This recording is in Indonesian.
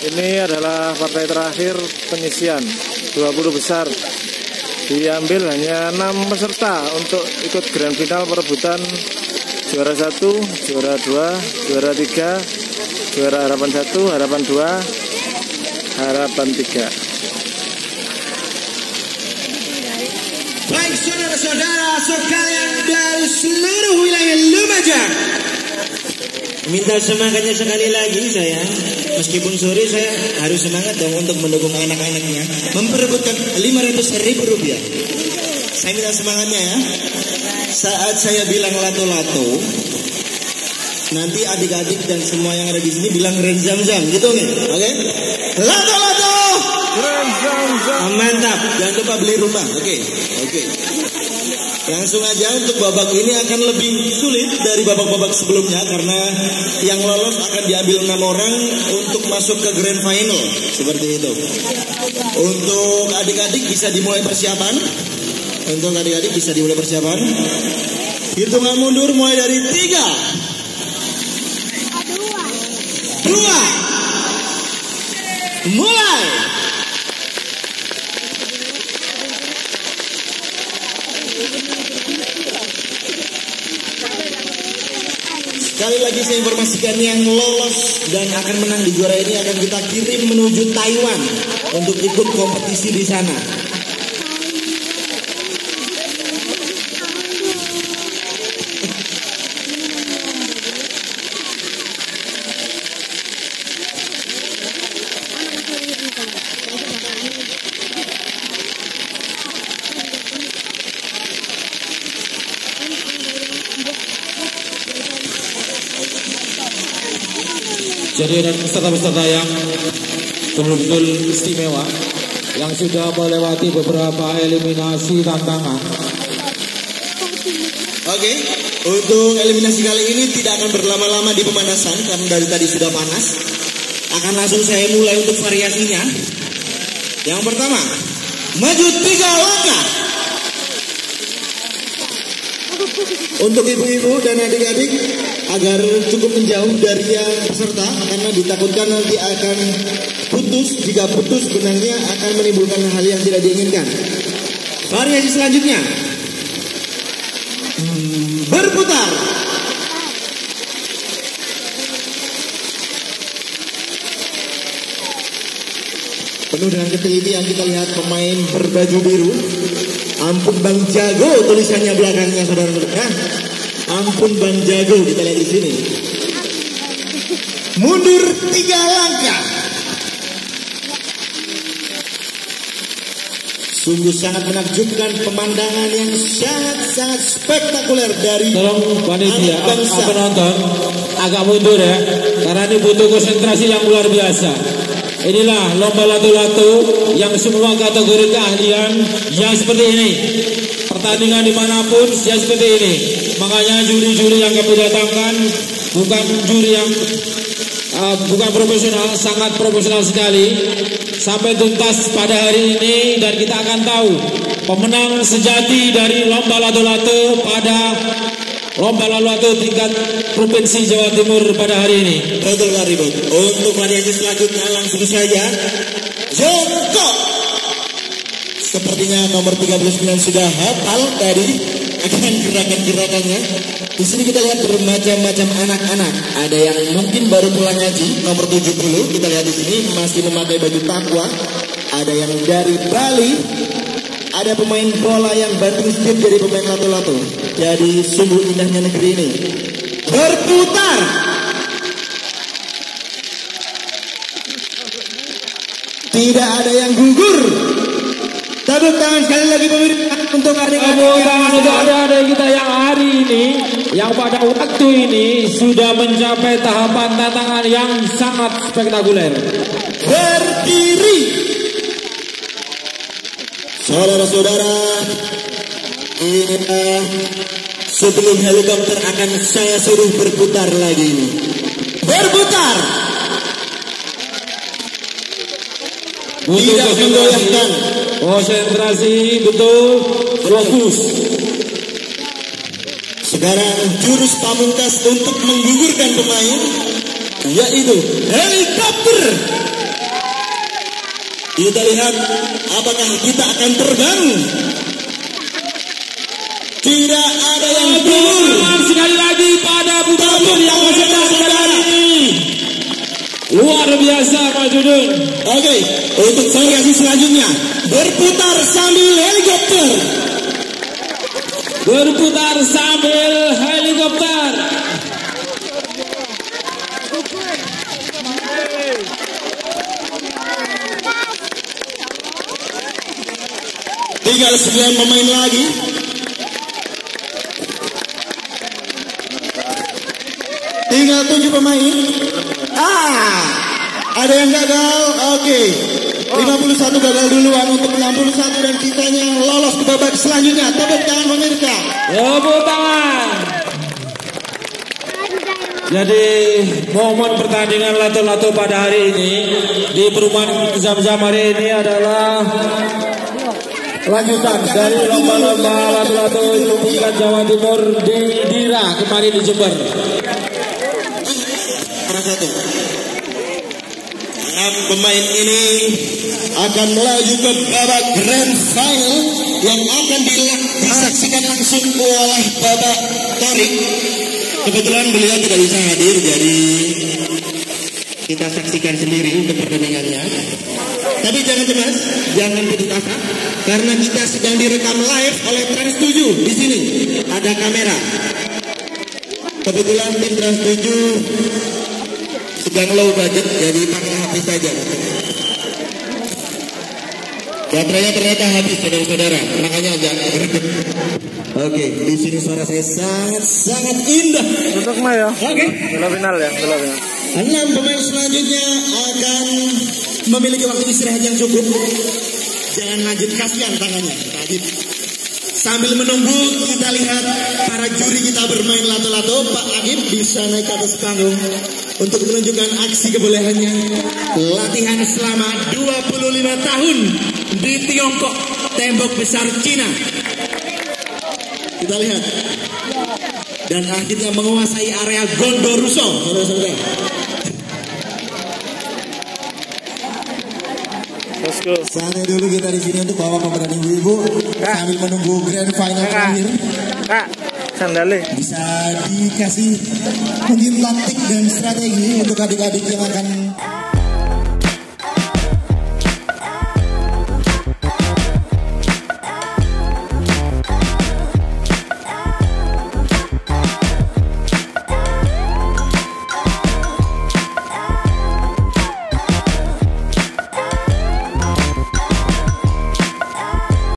Ini adalah partai terakhir penyisian 20 besar. Diambil hanya 6 peserta untuk ikut grand final perebutan juara 1, juara 2, juara 3, juara harapan 1, harapan 2, harapan 3. Baik saudara-saudara sekalian dari seluruh wilayah Lumajang, minta semangatnya sekali lagi saya. Meskipun sore saya harus semangat dong untuk mendukung anak-anaknya memperebutkan Rp500.000. Saya minta semangatnya ya. Saat saya bilang lato-lato, nanti adik-adik dan semua yang ada di sini bilang Ren Zam-Zam, gitu nih, oke? Lato-lato, Ren Zam-Zam. mantap. Jangan lupa beli rumah, oke? Langsung aja, untuk babak ini akan lebih sulit dari babak-babak sebelumnya karena yang lolos akan diambil 6 orang untuk masuk ke grand final, seperti itu. Untuk adik-adik bisa dimulai persiapan. Hitungan mundur mulai dari 3, 2, mulai. Sekali lagi saya informasikan, yang lolos dan akan menang di juara ini akan kita kirim menuju Taiwan untuk ikut kompetisi di sana. Jadi dan peserta-peserta yang betul-betul istimewa, yang sudah melewati beberapa eliminasi tantangan. Oke, untuk eliminasi kali ini tidak akan berlama-lama di pemanasan karena dari tadi sudah panas. Akan langsung saya mulai untuk variasinya. Yang pertama, maju 3 langkah. Untuk ibu-ibu dan adik-adik agar cukup menjauh dari yang peserta karena ditakutkan nanti akan putus. Jika putus benangnya akan menimbulkan hal yang tidak diinginkan. Variasi selanjutnya, berputar. Penuh dengan ketelitian kita lihat pemain berbaju biru. Ampun Bang Jago tulisannya belakangnya, saudara-saudara. Ampun Bang Jago, kita lihat di sini. Mundur 3 langkah. Sungguh sangat menakjubkan, pemandangan yang sangat-sangat spektakuler dari Tolong panitia, anak bangsa. penonton agak mundur ya, karena ini butuh konsentrasi yang luar biasa. Inilah lomba lato-lato yang semua kategori keahlian yang seperti ini. Pertandingan dimanapun yang seperti ini. Makanya juri-juri yang kami datangkan bukan juri yang bukan profesional, sangat profesional sekali. Sampai tuntas pada hari ini dan kita akan tahu pemenang sejati dari lomba lato-lato pada lomba lato-lato tingkat provinsi Jawa Timur pada hari ini. Betul Pak Ribut. Untuk variasi selanjutnya langsung saja jongkok. Sepertinya nomor 39 sudah hafal tadi akan gerakan-gerakannya. Di sini kita lihat bermacam-macam anak-anak. Ada yang mungkin baru pulang ngaji, nomor 70. Kita lihat di sini masih memakai baju takwa. Ada yang dari Bali. Ada pemain bola yang banting setir jadi pemain lato-lato. Jadi sungguh indahnya negeri ini. Berputar. Tidak ada yang gugur. Tepuk tangan sekali lagi pemirsa untuk adik-adik. Tepuk tangan untuk adik-adik kita yang hari ini, yang pada waktu ini sudah mencapai tahapan tantangan yang sangat spektakuler. Berdiri. Saudara-saudara, ini sebelum helikopter akan saya suruh berputar lagi ini. Berputar. Tidak menggoyahkan. Konsentrasi betul, fokus. Sekarang jurus pamungkas untuk menggugurkan pemain, yaitu helikopter. Kita lihat apakah kita akan terbang. Tidak ada yang turun. Sekali lagi pada putaran yang kali ini. Luar biasa Pak Judun. Oke, untuk variasi selanjutnya berputar sambil helikopter. Berputar sambil helikopter. Tinggal 9 pemain lagi. Tinggal 7 pemain. Ada yang gagal. Oke. 51 gagal duluan untuk 61 dan kitanya lolos ke babak selanjutnya. Tepuk tangan pemirsa. Tepuk tangan. Jadi momen pertandingan lato-lato pada hari ini di perumahan Zam-Zam hari ini adalah lanjutan dari lomba-lomba lato-lato Tingkat Jawa Timur di Dira kemarin di Jember. Pemain ini akan melaju ke babak grand final yang akan disaksikan langsung oleh Bapak Torik. Kebetulan beliau tidak bisa hadir, jadi kita saksikan sendiri untuk pertandingannya. Tapi jangan cemas, jangan putus asa, karena kita sedang direkam live oleh Trans 7 di sini. Ada kamera. Kebetulan tim Trans 7 sedang low budget, jadi pakai HP saja. Baterainya ternyata habis, saudara-saudara, makanya agak greget. Oke, di sini suara saya sangat indah. Untuk Maya. Oke. Bola final ya, bola final. 6 pemain selanjutnya akan memiliki waktu istirahat yang cukup. Jangan lanjut, kasihan tangannya. Sambil menunggu kita lihat para juri kita bermain lato-lato. Pak Agib bisa naik ke atas panggung untuk menunjukkan aksi kebolehannya. Latihan selama 25 tahun di Tiongkok, tembok besar Cina. Kita lihat. Dan akhirnya menguasai area Gondoruso, saudara-saudara. Santai dulu kita di sini untuk bawa pemeran ibu-ibu sambil menunggu grand final terakhir. Kak, sandalnya bisa dikasih mungkin taktik dan strategi untuk adik-adik yang akan